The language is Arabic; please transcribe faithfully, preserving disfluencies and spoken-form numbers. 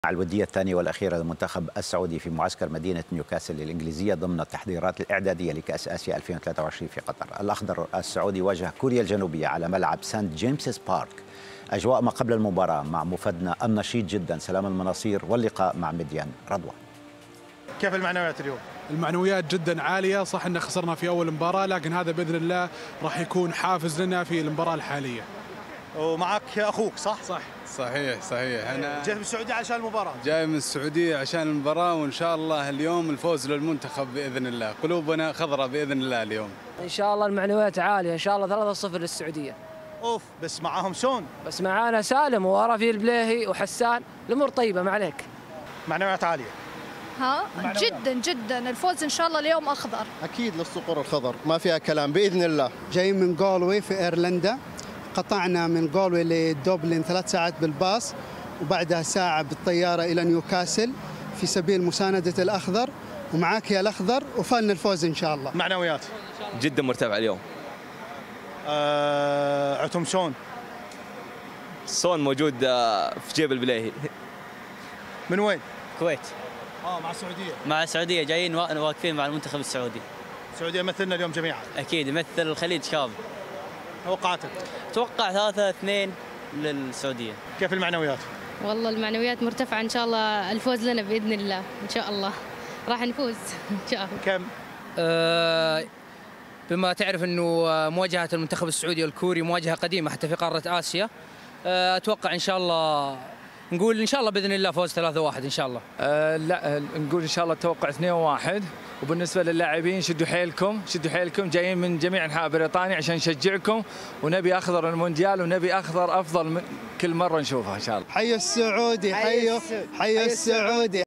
الودية الثانية والأخيرة للمنتخب السعودي في معسكر مدينة نيوكاسل الإنجليزية ضمن التحضيرات الإعدادية لكأس آسيا ألفين وثلاثة وعشرين في قطر. الأخضر السعودي واجه كوريا الجنوبية على ملعب سانت جيمسز بارك. أجواء ما قبل المباراة مع مفدنا النشيط جدا سلام المناصير واللقاء مع مديان رضوى. كيف المعنويات اليوم؟ المعنويات جدا عالية، صح ان خسرنا في أول مباراة لكن هذا بإذن الله راح يكون حافز لنا في المباراة الحالية. ومعك أخوك صح؟ صح. صحيح صحيح. أنا جاي من السعودية عشان المباراة. جاي من السعودية عشان المباراة، وإن شاء الله اليوم الفوز للمنتخب بإذن الله، قلوبنا خضراء بإذن الله اليوم. إن شاء الله المعنويات عالية، إن شاء الله ثلاثة صفر للسعودية. أوف، بس معاهم سون. بس معانا سالم ورافي البليهي وحسان، الأمور طيبة ما عليك. معنويات عالية. ها جدا جدا، الفوز إن شاء الله اليوم أخضر. أكيد للصقور الخضر، ما فيها كلام بإذن الله. جاي من جولوي في إيرلندا، قطعنا من جولوي لدوبلين ثلاث ساعات بالباص وبعدها ساعة بالطيارة إلى نيوكاسل في سبيل مساندة الأخضر، ومعاك يا الأخضر وفالنا الفوز إن شاء الله. معنويات جدا مرتفع اليوم. آه، عتم سون. سون موجود في جيب البليهي. من وين؟ الكويت. اه مع السعودية. مع السعودية جايين واقفين مع المنتخب السعودي. السعودية مثلنا اليوم جميعا. أكيد يمثل الخليج كامل. توقعاتك؟ توقع ثلاثة اثنين للسعودية. كيف المعنويات؟ والله المعنويات مرتفعة إن شاء الله، الفوز لنا بإذن الله إن شاء الله، راح نفوز إن شاء الله. كم؟ أه بما تعرف أنه مواجهة المنتخب السعودي والكوري مواجهة قديمة حتى في قارة آسيا، أه أتوقع إن شاء الله نقول إن شاء الله بإذن الله فوز ثلاثة واحد إن شاء الله. أه لا نقول إن شاء الله توقع اثنين واحد. وبالنسبة للاعبين شدوا حيلكم شدوا حيلكم، جايين من جميع أنحاء بريطانيا عشان نشجعكم، ونبي أخضر المونديال ونبي أخضر أفضل من كل مرة نشوفها إن شاء الله. حي السعودي، حي حي السعودي.